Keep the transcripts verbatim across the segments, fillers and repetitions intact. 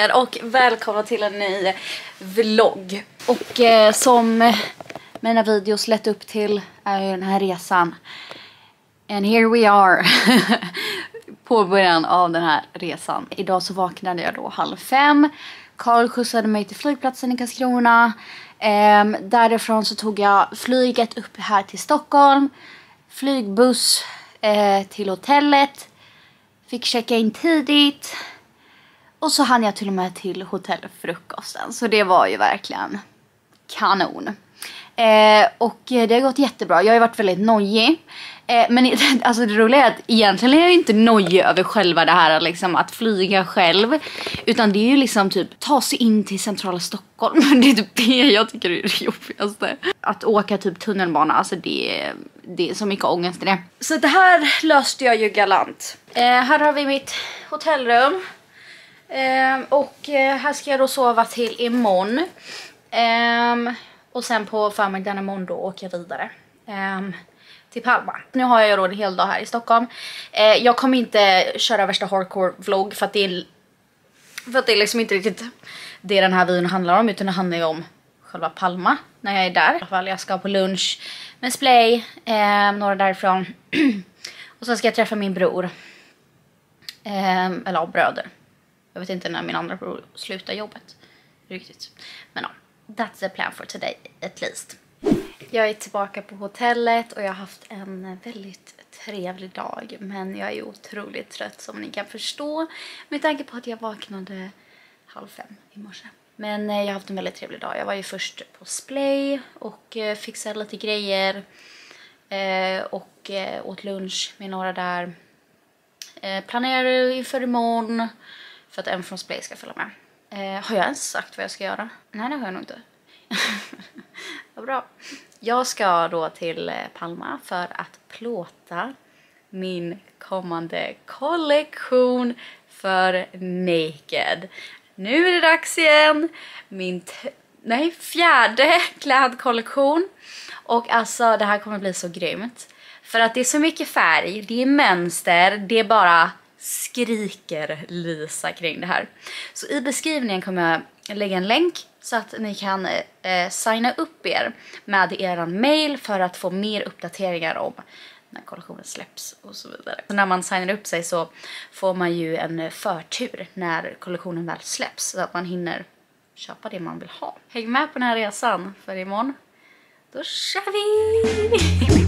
er och välkomna till en ny vlogg. Och eh, som mina videos lett upp till är ju den här resan. And here we are. På början av den här resan. Idag så vaknade jag då halv fem. Carl skjutsade mig till flygplatsen i Karlskrona. Ehm, därifrån så tog jag flyget upp här till Stockholm. Flygbuss eh, till hotellet. Fick checka in tidigt. Och så hann jag till och med till hotellfrukosten. Så det var ju verkligen kanon. Eh, och det har gått jättebra. Jag har ju varit väldigt nojig. Eh, men alltså det roliga är att egentligen är jag inte nojig över själva det här liksom, att flyga själv. Utan det är ju liksom typ ta sig in till centrala Stockholm. Det är typ det jag tycker är det jobbigaste. Att åka typ tunnelbana, alltså det är, det är så mycket ångest i det. Så det här löste jag ju galant. Eh, här har vi mitt hotellrum. Eh, och eh, här ska jag då sova till imorgon. Eh, och sen på förmiddagen imorgon då åker jag vidare. Eh, till Palma. Nu har jag då en hel dag här i Stockholm. Eh, jag kommer inte köra värsta hardcore-vlogg för att det är, för att det är liksom inte riktigt det den här videon handlar om. Utan det handlar ju om själva Palma när jag är där. I alla fall jag ska på lunch med Splay. Eh, några därifrån. Och så ska jag träffa min bror. Eh, eller ja, bröder. Jag vet inte när min andra bror slutar jobbet. Riktigt. Men ja, that's the plan for today at least. Jag är tillbaka på hotellet och jag har haft en väldigt trevlig dag. Men jag är otroligt trött som ni kan förstå. Med tanke på att jag vaknade halv fem i morse. Men jag har haft en väldigt trevlig dag. Jag var ju först på Splay och fixade lite grejer. Och åt lunch med några där. Planerade inför imorgon. För att en från Splay ska följa med. Har jag ens sagt vad jag ska göra? Nej, det har jag nog inte. Vad bra. Jag ska då till Palma för att plåta min kommande kollektion för Naked. Nu är det dags igen. Min nej, fjärde klädkollektion. Och alltså det här kommer bli så grymt. För att det är så mycket färg, det är mönster, det är bara skriker Lisa kring det här. Så i beskrivningen kommer jag lägga en länk så att ni kan eh, signa upp er med eran mail för att få mer uppdateringar om när kollektionen släpps och så vidare. Så när man signar upp sig så får man ju en förtur när kollektionen väl släpps så att man hinner köpa det man vill ha. Häng med på den här resan för imorgon. Då kör vi!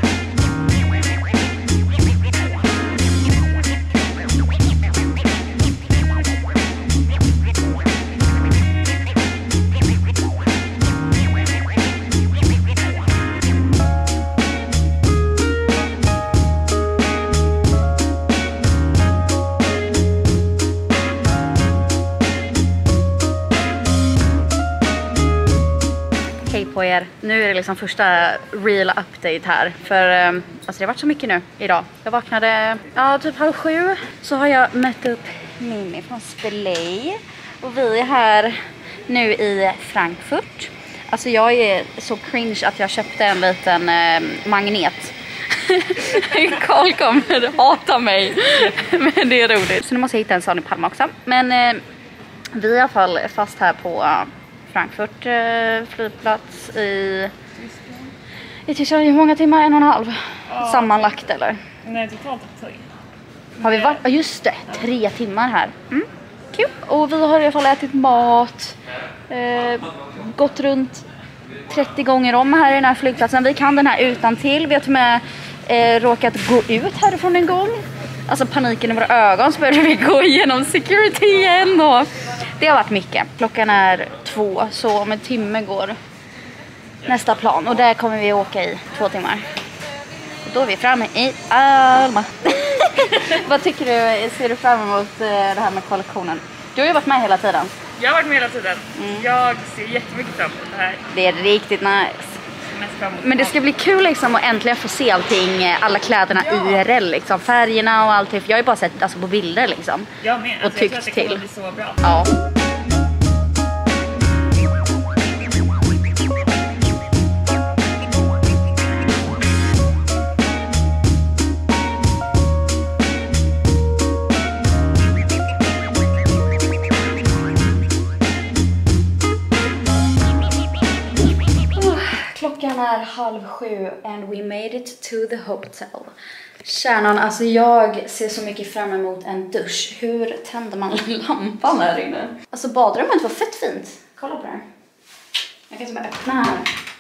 På er. Nu är det liksom första real update här. För alltså det har varit så mycket nu idag. Jag vaknade ja, typ halv sju. Så har jag mött upp Mimmi från Splay. Och vi är här nu i Frankfurt. Alltså jag är så cringe att jag köpte en liten eh, magnet. Carl kommer hata mig. Men det är roligt. Så nu måste jag hitta en sån i Palma också. Men eh, vi är i alla fall fast här på Uh, Frankfurt eh, flygplats i i Tyskland. Hur många timmar? En och en halv ja. Sammanlagt eller? Nej, totalt tre. Har vi varit? Ja just det, tre timmar här. Mm. Kul. Och vi har i alla fall ätit mat. Eh, gått runt trettio gånger om här i den här flygplatsen. Vi kan den här utan till. Vi har till och med eh, råkat gå ut härifrån en gång. Alltså paniken i våra ögon så började vi gå igenom security igen och det har varit mycket. Klockan är två så om en timme går nästa plan och där kommer vi åka i två timmar. Och då är vi framme i Palma. Vad tycker du? Ser du fram emot det här med kollektionen? Du har ju varit med hela tiden. Jag har varit med hela tiden. Mm. Jag ser jättemycket fram emot det här. Det är riktigt nice. Men det ska bli kul liksom att äntligen få se allting, alla kläderna ja. I R L liksom, färgerna och allting. För jag har ju bara sett alltså, på bilder liksom. Jag med, och alltså, tyckt jag tror att det kommer till. bli så bra. Ja. halv sju and we made it to the hotel. Kärnan, alltså jag ser så mycket fram emot en dusch. Hur tänder man lampan här inne? Alltså badrummet var fett fint. Kolla på det här. Jag kan bara öppna här.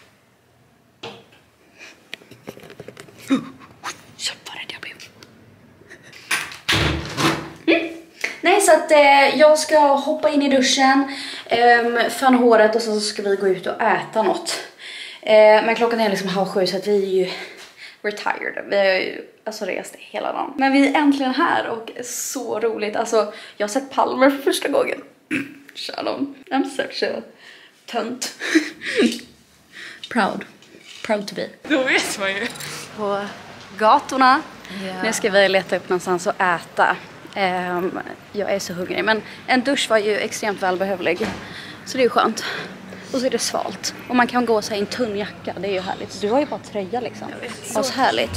Mm. Nej, så att eh, jag ska hoppa in i duschen, eh, fan håret och så ska vi gå ut och äta något. Eh, men klockan är liksom halv sju så att vi är ju retired. Vi har ju alltså rest hela dagen. Men vi är äntligen här och så roligt. Alltså, jag har sett Palmer för första gången. Shalom. I'm such a tönt. Proud. Proud to be. Då vet man ju. På gatorna. Yeah. Nu ska vi leta upp någonstans att äta. Um, jag är så hungrig. Men en dusch var ju extremt välbehövlig. Så det är ju skönt. Och så är det svalt. Och man kan gå så här i en tunn jacka. Det är ju härligt. Du har ju bara tröja liksom. Så så härligt.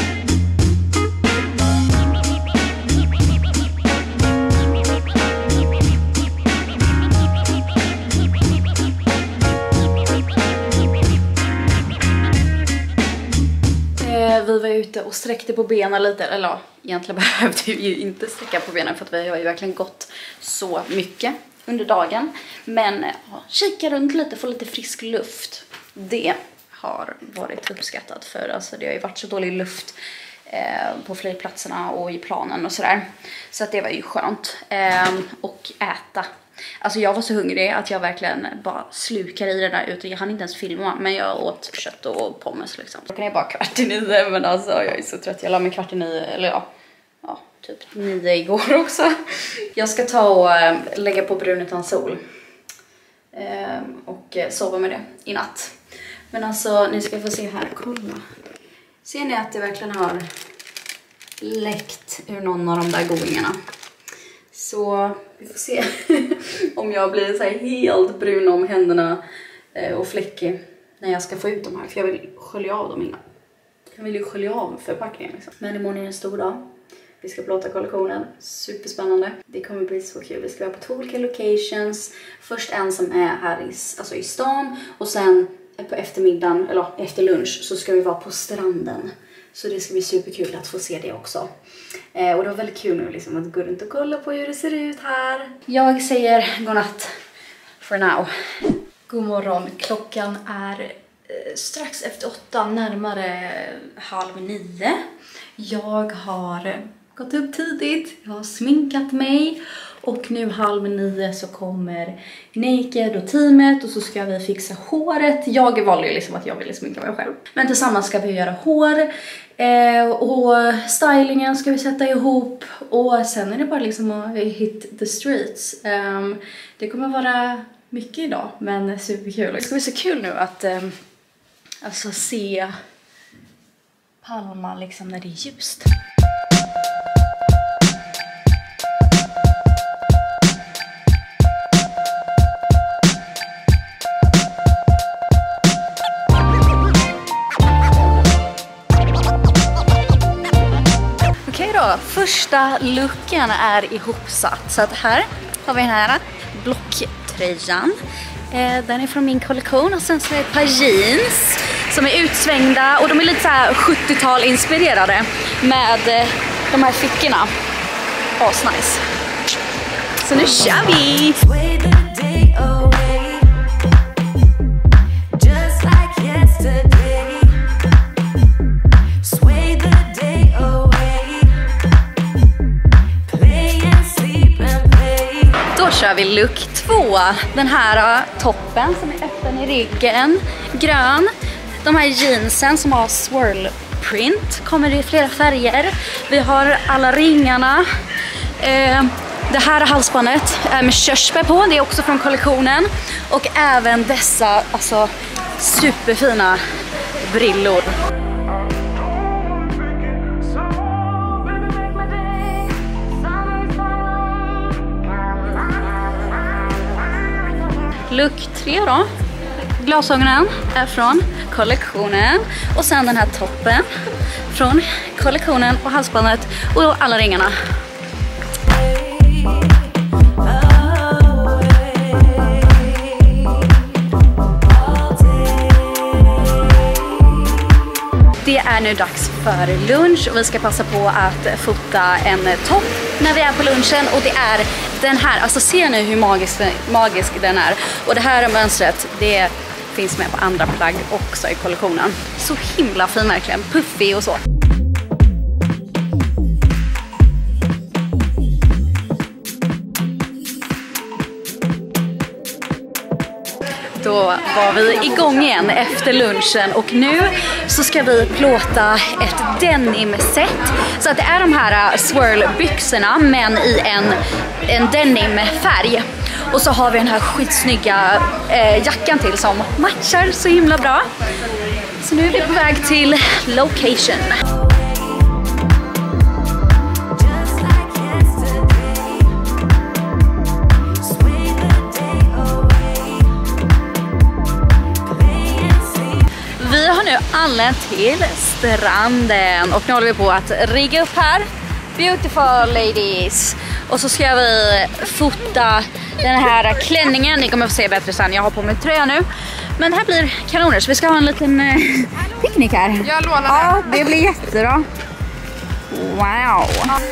Vi var ute och sträckte på benen lite. Eller ja, egentligen behövde vi ju inte sträcka på benen för att vi har ju verkligen gått så mycket under dagen. Men ja, kika runt lite, få lite frisk luft. Det har varit uppskattat för alltså det har ju varit så dålig luft eh, på flygplatserna och i planen och sådär. Så att det var ju skönt. Eh, och äta. Alltså jag var så hungrig att jag verkligen bara slukar i det där utan jag hann inte ens filma. Men jag åt kött och pommes liksom. Klockan är bara kvart i nio men alltså jag är så trött. Jag la mig kvart i nio eller ja, ja typ nio igår också. Jag ska ta och äh, lägga på brun utan sol. Ehm, och äh, sova med det i natt. Men alltså ni ska få se här, kolla. Ser ni att det verkligen har läckt ur någon av de där godingarna? Så vi får se om jag blir så här helt brun om händerna och fläckig när jag ska få ut de här. För jag vill skölja av dem innan. Jag vill ju skölja av förpackningen liksom. Men imorgon är en stor dag. Vi ska plåta kollektionen. Superspännande. Det kommer bli så kul. Vi ska vara på två olika locations. Först en som är här i, alltså i stan. Och sen på eftermiddagen, eller efter lunch, så ska vi vara på stranden. Så det ska bli superkul att få se det också. Eh, och det var väldigt kul nu liksom att gå runt och kolla på hur det ser ut här. Jag säger godnatt for now. God morgon. Klockan är eh, strax efter åtta, närmare halv nio. Jag har gått upp tidigt. Jag har sminkat mig. Och nu halv nio så kommer Naked och teamet och så ska vi fixa håret. Jag valde ju liksom att jag ville sminka mig själv. Men tillsammans ska vi göra hår. Eh, och stylingen ska vi sätta ihop. Och sen är det bara liksom att hit the streets. Um, det kommer vara mycket idag, men superkul. Det ska bli så kul nu att um, alltså se Palma liksom när det är ljust. Första looken är ihopsatt. Så att här har vi den här blocktröjan. Eh, den är från min kollektion. Och sen så är det ett par jeans som är utsvängda. Och de är lite så här sjuttiotal inspirerade med eh, de här fickorna. Asnice. Så nu kör vi! Kör vi look två. Den här uh, toppen som är öppen i ryggen, grön. De här jeansen som har swirl print kommer i flera färger. Vi har alla ringarna. Uh, det här halsbandet är med körsbär på. Det är också från kollektionen. Och även dessa alltså superfina brillor. Look tre då. Glasögonen är från kollektionen. Och sen den här toppen från kollektionen och halsbandet och alla ringarna. Det är nu dags för lunch och vi ska passa på att fota en topp när vi är på lunchen. Och det är den här, alltså ser ni hur magisk, magisk den är. Och det här mönstret, det finns med på andra plagg också i kollektionen. Så himla fin verkligen, puffig och så. Då var vi igång igen efter lunchen och nu så ska vi plåta ett denim-set. Så att det är de här swirl-byxorna men i en, en denim-färg. Och så har vi den här skitsnygga eh, jackan till som matchar så himla bra. Så nu är vi på väg till location. Vi har nu anlänt till stranden och nu håller vi på att rigga upp här. Beautiful ladies. Och så ska vi fota den här klänningen. Ni kommer att få se bättre sen. Jag har på mig tröja nu. Men det här blir kanoner så vi ska ha en liten eh, picknick här. Jag lånar ja, det blir jättebra. Wow.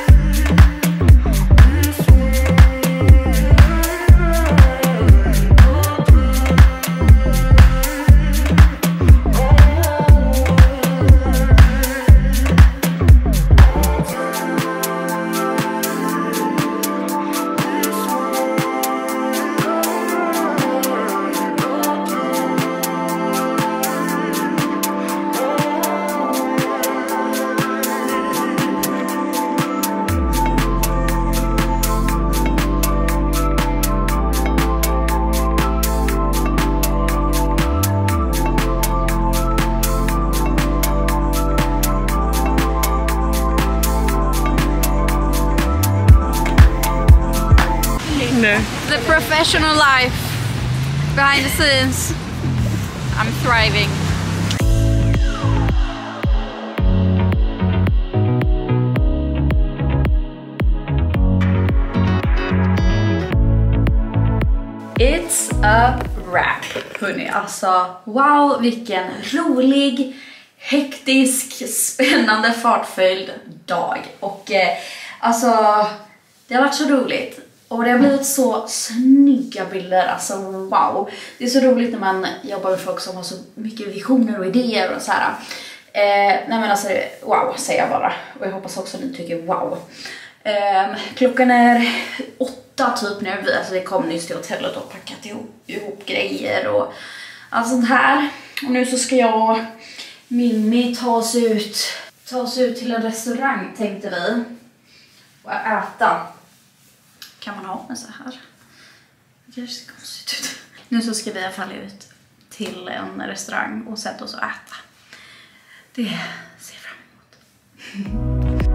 The professional life behind the scenes. I'm thriving. It's a wrap, hörni. Alltså, wow, vilken rolig, hektisk, spännande, fartfylld dag. Och eh, alltså, det har varit så roligt. Och det har blivit så snygga bilder, alltså wow. Det är så roligt när man jobbar med folk som har så mycket visioner och idéer och så här. Eh, nej men alltså, wow säger jag bara. Och jag hoppas också att ni tycker wow. Eh, klockan är åtta typ nu. Vi, alltså vi kom nyss till hotellet och packat ihop, ihop grejer och allt sånt här. Och nu så ska jag och Mimmi ta oss ut, ta oss ut till en restaurang tänkte vi. Och äta. Kan man ha med så här? Det kanske ser konstigt ut. Nu så ska vi i alla fall ut till en restaurang och sätta oss och äta. Det ser jag fram emot.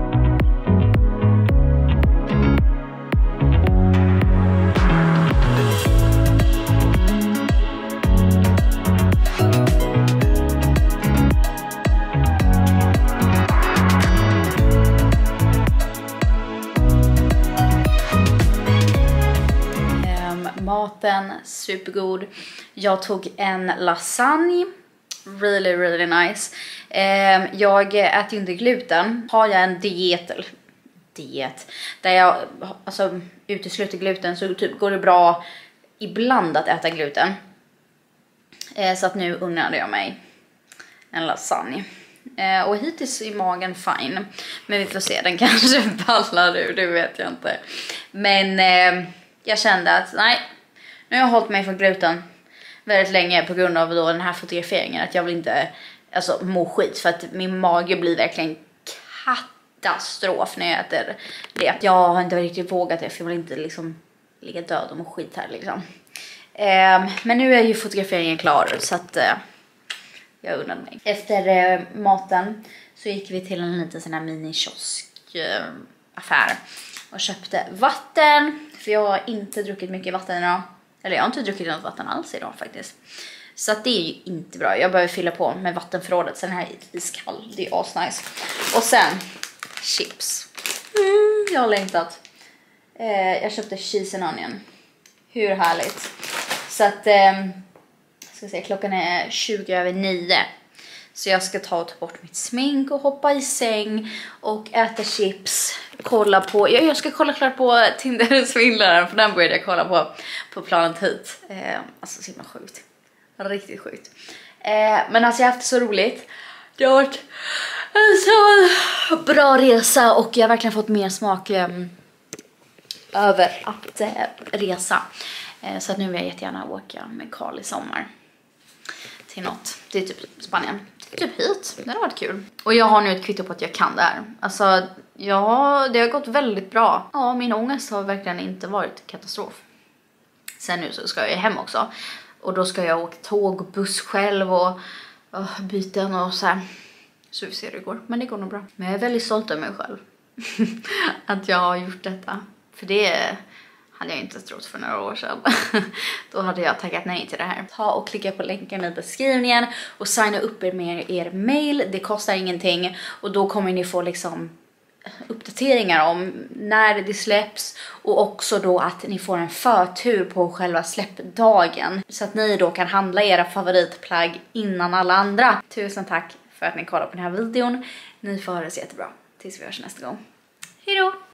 Maten, supergod. Jag tog en lasagne. Really, really nice. Eh, jag äter ju inte gluten. Har jag en diet, eller diet, där jag alltså, utesluter gluten så typ går det bra ibland att äta gluten. Eh, så att nu unnade jag mig en lasagne. Eh, och hittills är magen fine. Men vi får se, den kanske ballar ur, det vet jag inte. Men eh, jag kände att nej, nu har jag hållit mig från gluten väldigt länge på grund av då den här fotograferingen. Att jag vill inte alltså, må skit för att min mage blir verkligen katastrof när jag äter det. Jag har inte riktigt vågat det för jag vill inte liksom ligga död och må skit här liksom. Eh, men nu är ju fotograferingen klar så att eh, jag undrar mig. Efter eh, maten så gick vi till en liten sån här mini-kiosk eh, affär och köpte vatten. För jag har inte druckit mycket vatten idag. Eller jag har inte druckit något vatten alls idag faktiskt. Så att det är ju inte bra. Jag behöver fylla på med vattenförrådet. Så den här är iskall. Det är asnice. Och sen chips. Mm, jag har längtat. Eh, jag köpte cheese and onion. Hur härligt. Så att eh, ska se, klockan är tjugo över nio. Så jag ska ta och ta bort mitt smink och hoppa i säng och äta chips. Kolla på, jag, jag ska kolla klart på Tinder-svindlaren, för den började jag kolla på på planet hit. Eh, alltså så himla sjukt. Riktigt sjukt. Eh, men alltså jag har haft så roligt. Det har varit en så bra resa och jag har verkligen fått mer smak eh, över att eh, resa. Eh, så att nu vill jag jättegärna åka med Carl i sommar. Till något. Det är typ Spanien. Det är typ hit. Det har varit kul. Och jag har nu ett kvitto på att jag kan det här. Alltså, ja, det har gått väldigt bra. Ja, min ångest har verkligen inte varit katastrof. Sen nu så ska jag hem också. Och då ska jag åka tåg och buss själv och, och byten och så här. Så vi ser hur det går. Men det går nog bra. Men jag är väldigt stolt över mig själv. Att jag har gjort detta. För det hade jag inte trott för några år sedan. Då hade jag tackat nej till det här. Ta och klicka på länken i beskrivningen och signa upp er med er mail. Det kostar ingenting. Och då kommer ni få liksom uppdateringar om när det släpps. Och också då att ni får en förtur på själva släppdagen. Så att ni då kan handla era favoritplagg innan alla andra. Tusen tack för att ni kollar på den här videon. Ni får ha det så jättebra. Tills vi hörs nästa gång. Hej då!